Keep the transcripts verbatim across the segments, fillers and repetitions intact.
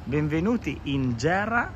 benvenuti in Gera.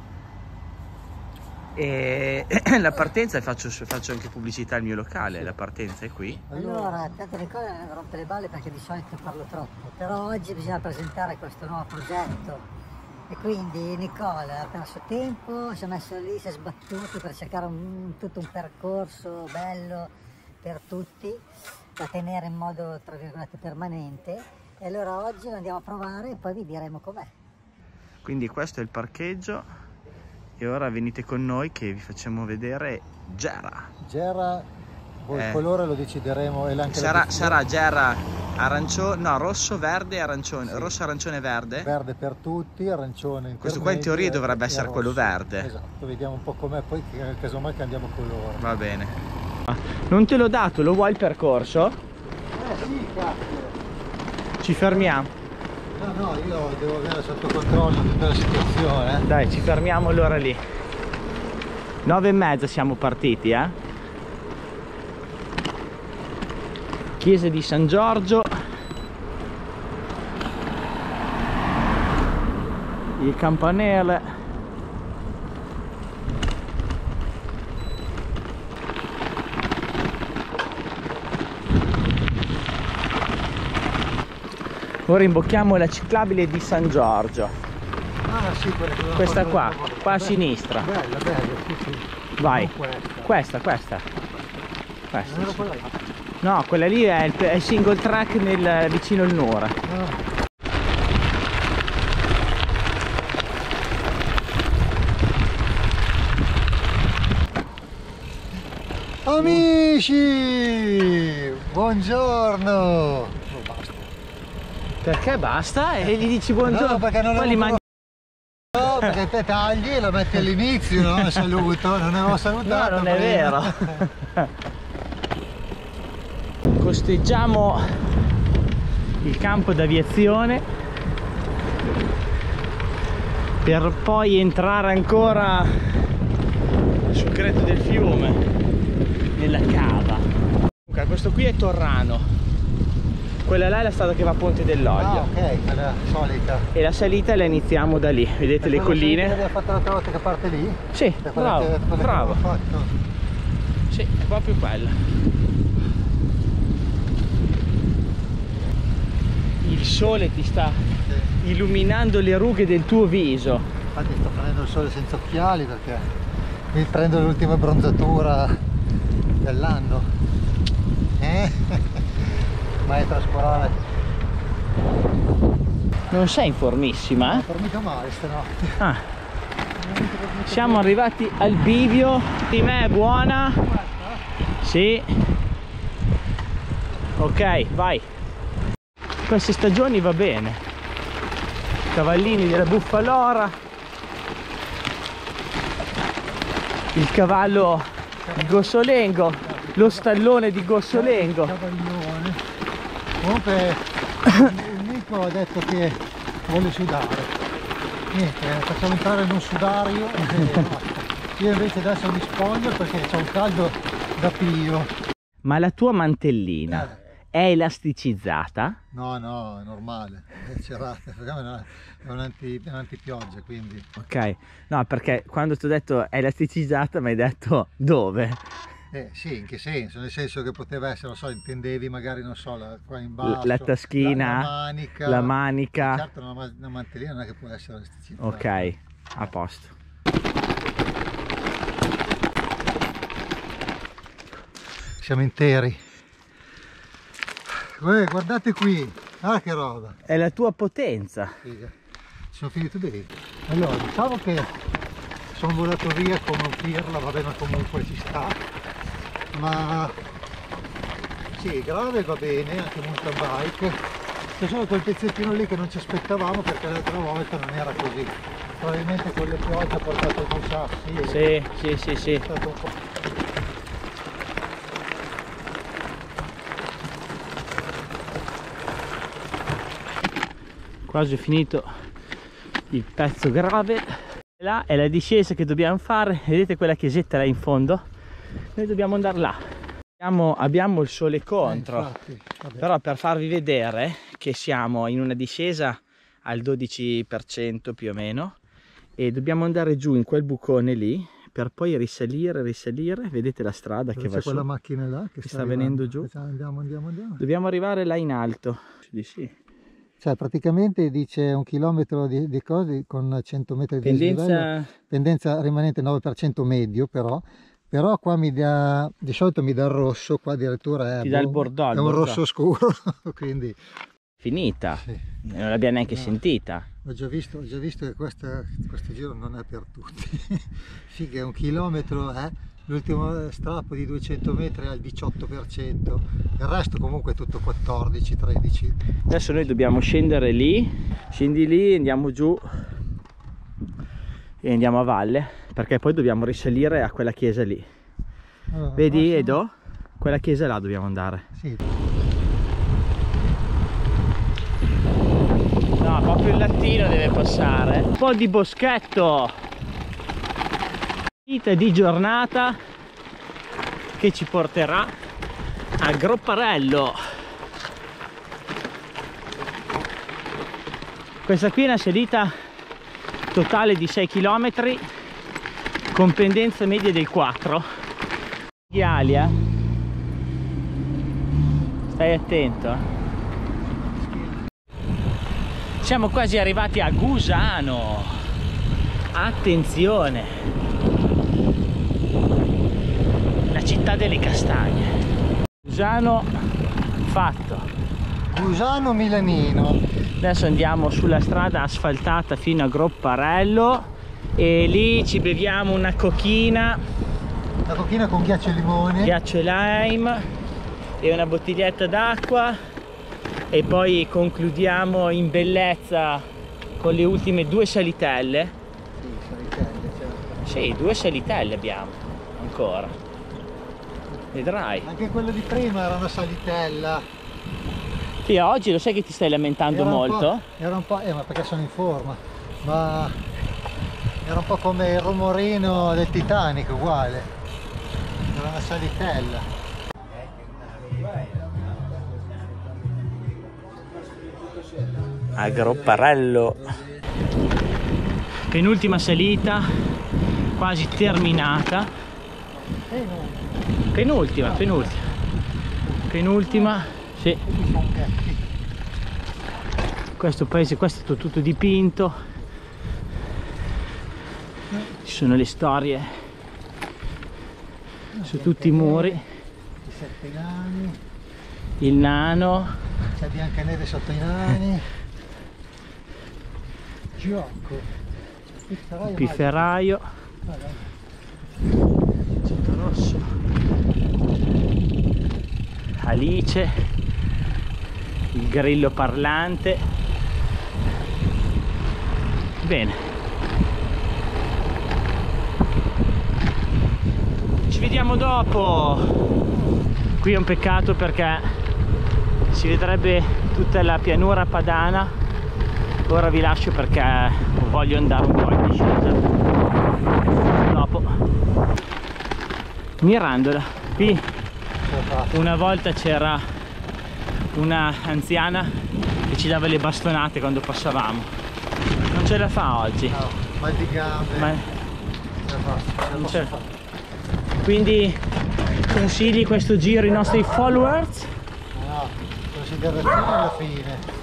E la partenza, faccio, faccio anche pubblicità al mio locale, sì. La partenza è qui. Allora, tante le cose non rompe le balle perché di solito parlo troppo, però oggi bisogna presentare questo nuovo progetto e quindi Nicola ha perso tempo, si è messo lì, si è sbattuto per cercare un, tutto un percorso bello per tutti da tenere in modo tra virgolette permanente, e allora oggi lo andiamo a provare e poi vi diremo com'è. Quindi questo è il parcheggio. E ora venite con noi che vi facciamo vedere Gera. Gera, poi eh, il colore lo decideremo. E anche sarà, sarà Gera arancione, no, rosso, verde e arancione. Sì. Rosso, arancione, verde. Verde per tutti, arancione. Questo qua in teoria dovrebbe essere quello verde. Esatto, vediamo un po' com'è, poi casomai cambiamo colore. Va bene. Non te l'ho dato, lo vuoi il percorso? Eh sì, cazzo. Ci fermiamo. No, no, io devo avere sotto controllo tutta la situazione. Dai, ci fermiamo allora lì. Nove e mezza siamo partiti, eh. Chiesa di San Giorgio. Il campanile. Ora imbocchiamo la ciclabile di San Giorgio. Ah sì, quella che questa qua, qua a sinistra. Bella, bella, sì, sì. Vai. Questa. Questa, questa. Questa. Non era quella là. No, quella lì è il, è il single track nel, vicino al Nura. Ah. Amici! Buongiorno! Perché basta? E gli dici buongiorno? No, perché non poi li mangi... No, perché te tagli e lo metti all'inizio, non saluto, non avevo salutato. No, non è vero. Costeggiamo il campo d'aviazione per poi entrare ancora sul greto del fiume, nella cava. Questo qui è Torrano. Quella là è la strada che va a Ponte dell'Olio. Ah, ok, quella solita. E la salita la iniziamo da lì, vedete le colline? L'abbiamo fatta l'altra volta che parte lì? Sì, bravo, che, bravo. Sì, è proprio quella. Il sole ti sta sì. illuminando le rughe del tuo viso. Infatti sto prendendo il sole senza occhiali perché mi prendo l'ultima bronzatura dell'anno. Eh? Maestra scorale. Non sei in formissima? Non ho dormito male stanotte. Ah. Siamo arrivati al bivio. Di me è buona. Sì. Ok, vai. Queste stagioni va bene. Cavallini della Buffalora. Il cavallo di Gossolengo. Lo stallone di Gossolengo. Cavallone. Comunque il Nico ha detto che vuole sudare. Niente, facciamo entrare in un sudario e basta. Io invece adesso mi spoglio perché c'è un caldo da pio. Ma la tua mantellina eh. è elasticizzata? No, no, è normale, è cerata, è un'antipioggia, quindi. Ok, no, perché quando ti ho detto è elasticicizzata mi hai detto dove? Eh, sì, in che senso? Nel senso che poteva essere, non so, intendevi magari, non so, la, qua in basso, la taschina, la, la manica. La manica. Certo, una, una mantellina non è che può essere elasticizzata. Ok, a posto. Siamo interi. Uè, guardate qui, ah che roba. È la tua potenza. Figa. Sono finito bene. Allora, diciamo che sono volato via come un pirla, va bene, comunque ci sta. Ma sì, grave va bene, anche mountain bike. C'è solo quel pezzettino lì che non ci aspettavamo perché l'altra volta non era così. Probabilmente con le piogge ha portato dei sassi. Sì, sì, sì, sì. È stato un po'... Quasi finito il pezzo gravel. Là è la discesa che dobbiamo fare, vedete quella chiesetta là in fondo? Noi dobbiamo andare là. Abbiamo, abbiamo il sole contro, eh, infatti, però per farvi vedere che siamo in una discesa al dodici per cento più o meno, e dobbiamo andare giù in quel bucone lì per poi risalire, risalire. Vedete la strada che va su? C'è quella macchina là che, che sta, sta venendo giù. Andiamo, andiamo, andiamo. Dobbiamo arrivare là in alto. Sì, sì. Cioè praticamente dice un chilometro di, di cose con cento metri di Pendenza... dislivello, pendenza rimanente nove per cento medio, però però qua mi dà, di solito mi dà il rosso, qua addirittura è, Ti dà il bordeaux, è il un bordeaux. rosso scuro, quindi finita, sì. Non l'abbiamo neanche No. sentita. Ho già visto, ho già visto che questa, questo giro non è per tutti. Figa, è un chilometro, eh? L'ultimo strappo di duecento metri al diciotto per cento, il resto comunque è tutto quattordici tredici. Adesso noi dobbiamo scendere lì, scendi lì, andiamo giù e andiamo a valle, perché poi dobbiamo risalire a quella chiesa lì. Allora, vedi prossimo... Edo? Quella chiesa là dobbiamo andare. Sì. No, proprio il lattino deve passare. Un po' di boschetto. Vita di giornata che ci porterà a Gropparello. Questa qui è una salita totale di sei chilometri con pendenza media del quattro. Ghiali, eh? Stai attento, eh? Siamo quasi arrivati a Gusano. Attenzione, la città delle castagne. Gusano fatto. Gusano Milanino. Adesso andiamo sulla strada asfaltata fino a Gropparello e lì ci beviamo una cochina, La cochina con ghiaccio e limone. ghiaccio e lime e una bottiglietta d'acqua, e poi concludiamo in bellezza con le ultime due salitelle. Sì, salitelle, certo. Sì, due salitelle abbiamo ancora, vedrai. Anche quello di prima era una salitella. Sì, oggi lo sai che ti stai lamentando Era un molto? po', era un po', eh, ma perché sono in forma, ma era un po' come il rumorino del Titanic, uguale. Era una salitella. A Gropparello, penultima salita, quasi terminata. Penultima, penultima, penultima, sì. Questo paese, questo è tutto dipinto, ci sono le storie su tutti i muri. I sette nani, Il nano, c'è Biancaneve sotto i nani. Gioco. il pifferaio, Rosso, Alice, il grillo parlante. Bene, ci vediamo dopo. Qui è un peccato perché si vedrebbe tutta la pianura padana. Ora vi lascio perché voglio andare un po' in discesa. Dopo Mirandola. Qui una volta c'era una anziana che ci dava le bastonate quando passavamo. Non ce la fa oggi. No, mal di gambe. Ma Ce la fa, ce la non posso c'è. fare. Quindi consigli questo giro ai nostri followers? No, considerazione alla fine.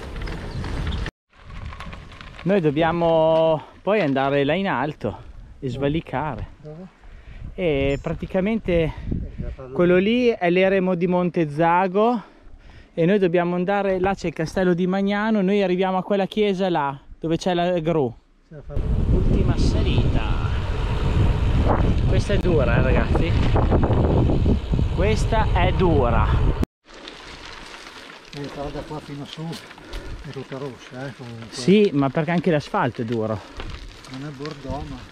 Noi dobbiamo poi andare là in alto e svalicare. Dove? E praticamente quello lì è l'eremo di Montezago e noi dobbiamo andare, là c'è il castello di Magnano, noi arriviamo a quella chiesa là dove c'è la gru. Ultima salita. Questa è dura, eh, ragazzi, questa è dura. Eh, però da qua fino su è tutta rossa, eh, comunque. Sì, ma perché anche l'asfalto è duro. Non è Bordeaux, ma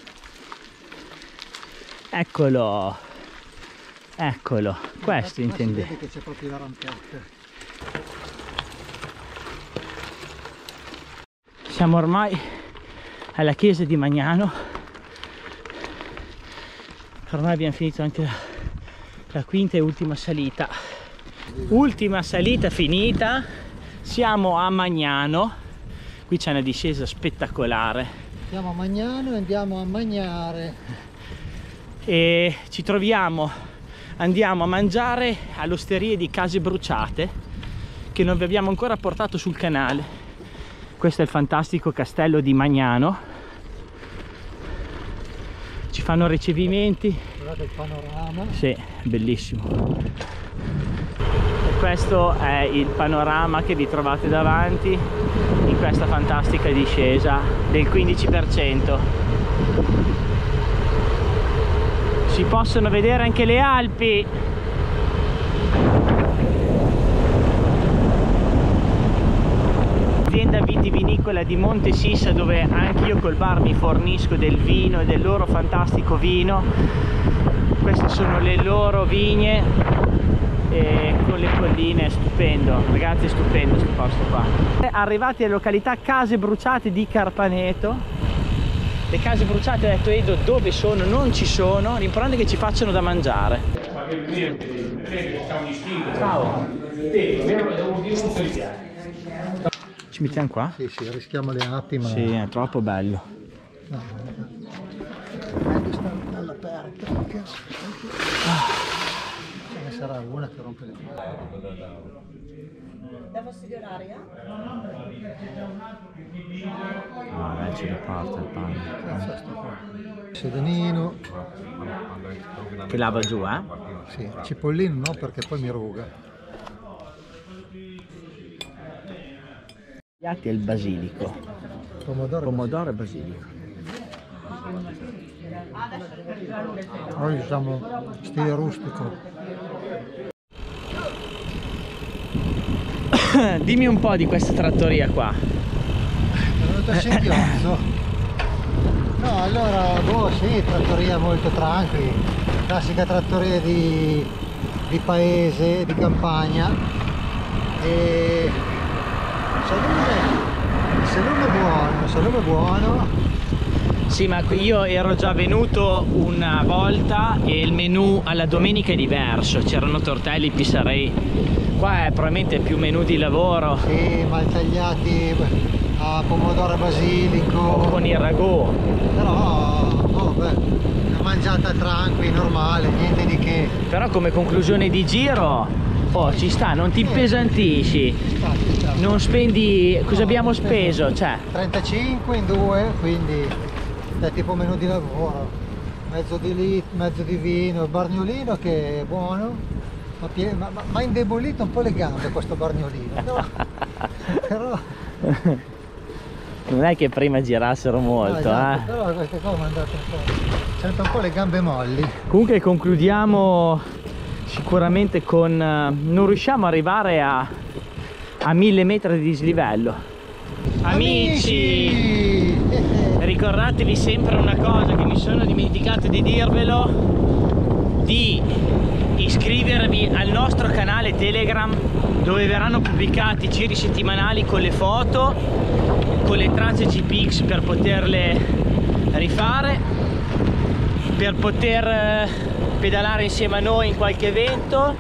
Eccolo, eccolo, questo intende. Si vede che c'è proprio la rampetta. Siamo ormai alla chiesa di Magnano. Ormai abbiamo finito anche la, la quinta e ultima salita. Ultima salita finita. Siamo a Magnano. Qui c'è una discesa spettacolare. Andiamo a Magnano e andiamo a Magnare. E ci troviamo, andiamo a mangiare all'osteria di Case Bruciate, che non vi abbiamo ancora portato sul canale. Questo è il fantastico castello di Magnano. Ci fanno ricevimenti. Guardate il panorama. Sì, bellissimo. E questo è il panorama che vi trovate davanti in questa fantastica discesa del quindici per cento. Si possono vedere anche le Alpi. Azienda vitivinicola di Monte Sissa, dove anche io col bar mi fornisco del vino e del loro fantastico vino. Queste sono le loro vigne e con le colline, è stupendo, ragazzi, è stupendo questo posto qua. Arrivati alla località Case Bruciate di Carpaneto. Le case bruciate, ha detto Edo, dove sono? Non ci sono, l'importante è che ci facciano da mangiare. Ciao. Ci mettiamo qua? Sì, sì, rischiamo le api, ma... Sì, è troppo bello. No, meglio stare all'aperto, perché... Ce ne sarà una che rompe le mani. Da fastidio l'aria? No, lei ce ne porta il pane. Sedanino. Che lava giù, eh? Sì, cipollino no, perché poi mi ruga. Piatti e il basilico. Pomodoro. Pomodoro e basilico. Oggi siamo stile rustico. Dimmi un po' di questa trattoria qua. È venuto a singhiozzo. No, allora, boh, sì, trattoria molto tranquilla, classica trattoria di, di paese, di campagna. E salume, salume buono, salume buono. Sì, ma io ero già venuto una volta e il menù alla domenica è diverso, c'erano tortelli, pisarei. Qua è probabilmente più menù di lavoro. Sì, maltagliati a pomodoro e basilico. Con il ragù. Però, oh, beh, una mangiata tranquilla, normale, niente di che. Però come conclusione di giro, oh, ci sta, non ti impesantisci. Ci sta, ci sta. Non spendi, cosa abbiamo speso? Cioè, trentacinque in due, quindi è tipo menù di lavoro. Mezzo di litro, mezzo di vino, il bargnolino che è buono. Ma, ma, ma, ma indebolito un po' le gambe questo bargnolino, no? Però non è che prima girassero molto, no, esatto, eh. però queste qua mi hanno dato un po', sento un po' le gambe molli. Comunque concludiamo sicuramente con, non riusciamo ad arrivare a, a mille metri di dislivello. Amici, Amici! ricordatevi sempre una cosa che mi sono dimenticato di dirvelo, di iscrivervi al nostro canale Telegram, dove verranno pubblicati giri settimanali con le foto, con le tracce G P X per poterle rifare, per poter pedalare insieme a noi in qualche evento.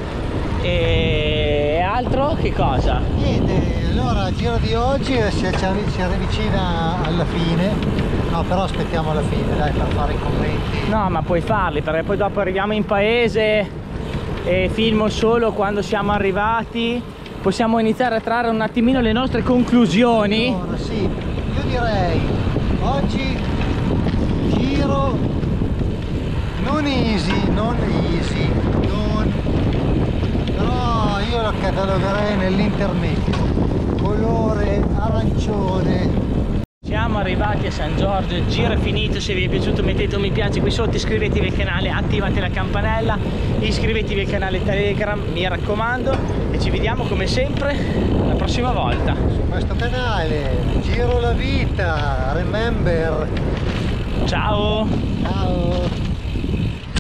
E altro che cosa? Niente, allora il giro di oggi si, si avvicina alla fine. No, però aspettiamo alla fine, dai, per fare i commenti. No, ma puoi farli, perché poi dopo arriviamo in paese e filmo solo quando siamo arrivati. Possiamo iniziare a trarre un attimino le nostre conclusioni. Allora, sì, io direi oggi giro non easy, non easy, non... però io lo catalogherei nell'intermedio, colore arancione. Siamo arrivati a San Giorgio, il giro è finito. Se vi è piaciuto mettete un mi piace qui sotto, iscrivetevi al canale, attivate la campanella, iscrivetevi al canale Telegram, mi raccomando, e ci vediamo come sempre la prossima volta Su questo canale, Giro la Vita, remember. Ciao! Ciao!